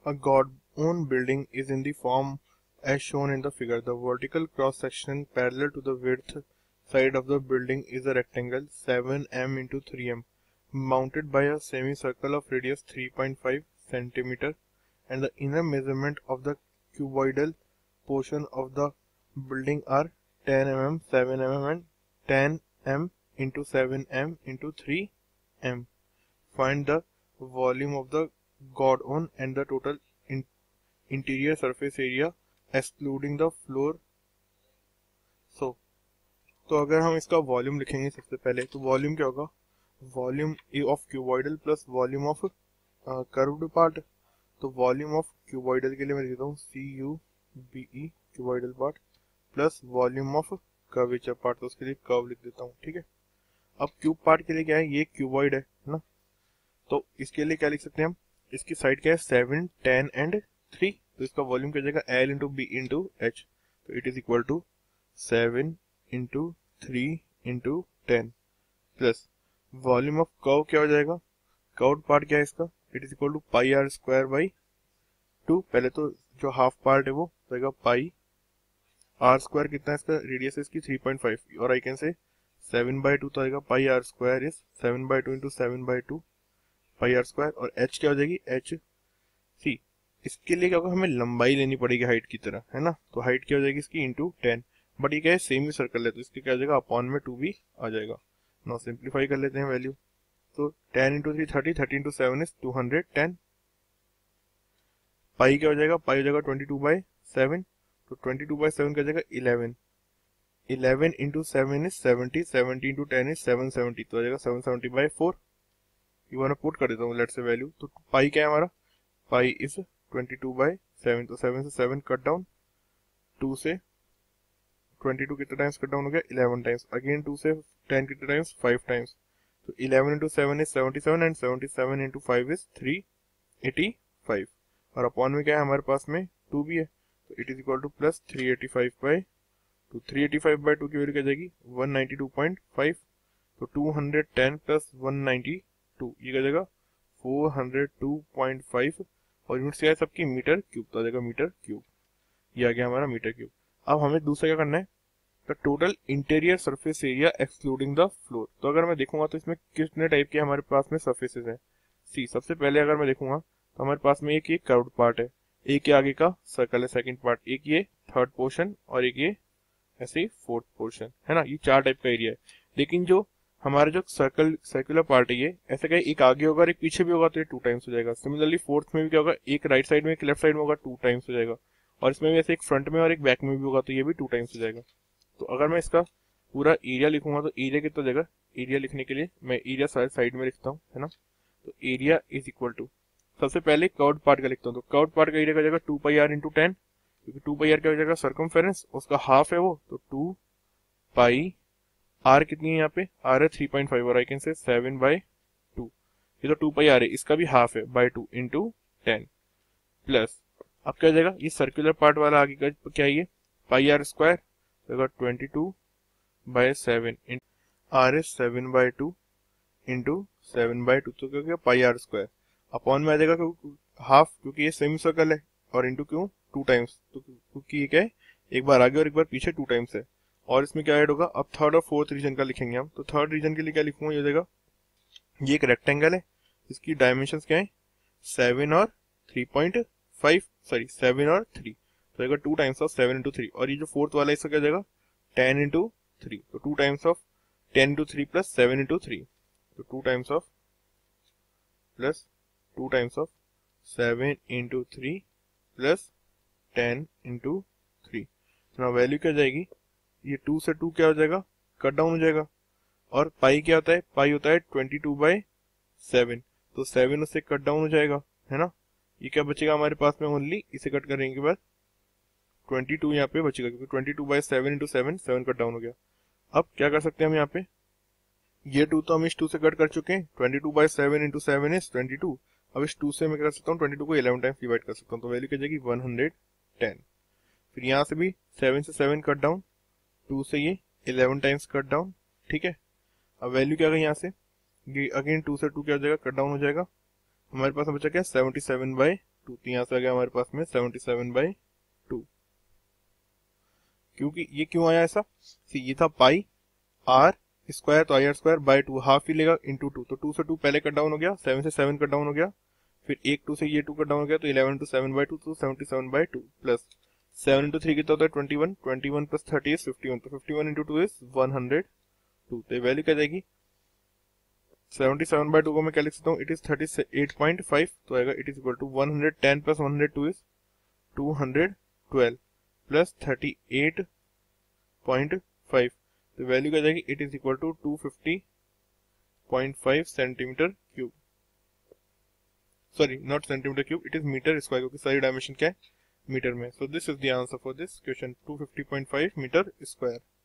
A God-owned building is in the form as shown in the figure. The vertical cross-section parallel to the width side of the building is a rectangle 7m into 3m mounted by a semicircle of radius 3.5 cm, and the inner measurement of the cuboidal portion of the building are 10 mm, 7 mm and 10 m into 7m into 3m. Find the volume of the God-owned and the total interior surface area excluding the floor. तो अगर हम इसका volume लिखेंगे सबसे पहले, तो volume क्या होगा? Volume of cuboidal plus volume of curved part. तो वॉल्यूम ऑफ क्यूबॉइडल के लिए मैं लिखता हूँ CUBE cuboidal part plus volume of curvature part, तो उसके लिए कर्व लिख देता हूँ। ठीक है, अब क्यूब पार्ट के लिए क्या है, ये क्यूबॉइड है ना, तो इसके लिए क्या लिख सकते हैं हम, इसकी साइड क्या है 7, 10 एंड 3, तो इसका वॉल्यूम क्या जाएगा L into B into H, तो it is equal to 7 into 3 into 10 plus volume of curve क्या हो जाएगा, कर्व्ड पार्ट क्या है इसका, it is equal to pi r square by 2। पहले तो जो हाफ पार्ट है वो जाएगा पाई आर स्क्वायर, कितना है इसका रेडियस है इसकी 3.5, और आई कैन से 7/2 तो आएगा pi r square is 7/2 into 7/2 pi r square, और h क्या हो जाएगी h सी। इसके लिए क्या होगा, हमें लंबाई लेनी पड़ेगी हाइट की तरह, है ना, तो हाइट क्या हो जाएगी इसकी इंटू 10, बट ये क्या है सेमी सर्कल है तो इसके क्या हो जाएगा अपॉन में 2 भी आ जाएगा। नाउ सिंप्लीफाई कर लेते हैं वैल्यू, तो 10 इंटू 3 30, 30 इंटू 7 इज 210, पाई क्या हो जाएगा, पाई हो जाएगा 22/7, तो 22/7 क्या हो जाएगा 11, 11 इंटू 7 इज 70, 70 इंटू 10 इज 770, तो आ जाएगा 770/4। ये वाला पुट कर देता हूँ लेट्स से वैल्यू, तो पाई क्या है हमारा, पाई इज 22/7, तो 7 से 7 कट डाउन, 2 से 22 कितने टाइम्स कट डाउन हो गया 11 टाइम्स, अगेन 2 से 10 कितने टाइम्स 5 टाइम्स, तो 11 into 7 is 77 and 77 into 5 is 385, और अपॉन में क्या है हमारे पास में 2 भी है, तो it is equal to plus 385/2, 385/2 की वैल्यू क्या जाएगी 192.5, तो 210 प्लस 192 ये क्या जाएगा 402.5, और यूनिट्स क्या है सबकी मीटर क्यूब, तो आ जाएगा मीटर क्यूब, ये आ गया हमारा मीटर क्यूब। अब हमें दूसरा क्या करना है, the total interior surface area excluding the floor. तो अगर मैं देखूंगा तो इसमें कितने टाइप के हमारे पास में सरफेसेस है, सी सबसे पहले अगर मैं देखूंगा तो हमारे पास में एक ये कर्व्ड पार्ट है, एक ये आगे का सर्कल है सेकंड पार्ट, एक ये थर्ड पोर्शन, और एक ये ऐसे ही फोर्थ पोर्शन, है ना, ये 4 टाइप का एरिया है। लेकिन जो हमारा जो सर्कुलर पार्ट है ये ऐसे क्या एक आगे होगा और एक पीछे भी होगा, तो ये 2 टाइम्स हो जाएगा। सिमिलरली फोर्थ में भी क्या होगा, एक राइट साइड में एक लेफ्ट साइड में होगा, 2 टाइम्स हो जाएगा, और इसमें भी ऐसे एक फ्रंट में और एक बैक में भी होगा, तो ये भी 2 टाइम्स हो जाएगा। तो अगर मैं इसका पूरा एरिया लिखूंगा तो एरिया कितना हो जाएगा, एरिया लिखने के लिए मैं एरिया साइड में लिखता हूँ, है ना, तो एरिया इज इक्वल टू सबसे पहले कर्व्ड पार्ट का लिखता हूँ, तो कर्व्ड पार्ट का एरिया का जाएगा 2 पाई आर इंटू 10, क्योंकि 2 पाई आर क्या हो जाएगा सर्कमफेरेंस, उसका हाफ है वो, तो 2 पाई आर कितनी है यहाँ पे, आर है 3.5, और आई कैन से 7/2, ये तो 2 पाई आर है, इसका भी हाफ है बाई 2 इंटू 10 प्लस, अब क्या हो जाएगा ये सर्कुलर पार्ट वाला आगे का क्या है, ये pi r square, 22/7 r is 7/2 into 7/2, तो क्या पाई आर स्क्वायर, अपॉन में आ जाएगा हाफ, क्योंकि ये सेमी सर्कल है, और इंटू क्यों 2 टाइम्स, तो क्योंकि ये क्या है एक बार आगे और एक बार पीछे 2 टाइम्स है, और इसमें क्या ऐड होगा, अब थर्ड और फोर्थ रीजन का लिखेंगे हम, तो थर्ड रीजन के लिए क्या लिखूंगा, ये हो जाएगा ये एक रेक्टेंगल है, इसकी डायमेंशंस क्या है 7 और 3.5, सॉरी 7 और 3, तो जाएगा 2 टाइम्स ऑफ 7 इंटू 3, और ये जो फोर्थ वाला है इसका क्या जाएगा 10 इंटू 3, तो 2 times of 10 into 3 plus 7 into 3, तो 2 times of plus 2 times of 7 into 3 plus 10 into 3, तो वैल्यू क्या जाएगी, ये 2 से 2 क्या हो जाएगा कट डाउन हो जाएगा, और पाई क्या होता है, पाई होता है 22/7, तो 7 उससे कट डाउन हो जाएगा, है ना, ये क्या बचेगा हमारे पास में ओनली, इसे कट करने के बाद 22 यहाँ पे बचेगा, क्योंकि 22/7 इंटू 7 कट डाउन हो गया। अब क्या कर सकते हैं हम यहाँ पे, ये 2 तो हम इस 2 से कट कर चुके हैं, 22/7 इंटू 7 इज 22, अब इस 2 से मैं कर सकता हूँ 22 को 11 टाइम्स डिवाइड कर सकता हूँ, तो वैल्यू क्या जाएगी 110, फिर यहाँ से भी 7 से 7 कट डाउन, 2 से ये 11 टाइम्स कट डाउन, ठीक है, अब वैल्यू क्या गई यहाँ से, ये अगेन 2 से 2 क्या हो जाएगा कट डाउन हो जाएगा, हमारे पास बचा क्या 77/2, 2, तो यहाँ से आ गया हमारे पास में 77/2। क्योंकि ये क्यों आया ऐसा, ये था पाई आर स्क्वायर, तो I r square by 2 half ही लेगा इंटू 2, तो 2 से 2 पहले कट डाउन हो गया, 7 से 7 कट डाउन हो गया, फिर एक 2 से ये 2 कट डाउन हो गया, तो 11 इंटू 7/2, तो 77/2 प्लस 7 इंटू 3 कितना होता है 21, 21 प्लस 30 इज 51, तो 51 इंटू 2 इज 102, तो वैल्यू क्या जाएगी 77/2 को मैं क्या लिख सकता हूँ, इट इज 38.5, तो आएगा it is equal to 110 plus 102 is 212 plus 38.5, तो वैल्यू क्या जाएगी, it is equal to 250.5 centimetre cube, sorry not centimetre cube, it is metre square, क्योंकि सारी डायमेंशन क्या है मीटर में। So this is the answer for this question, 250.5 metre square.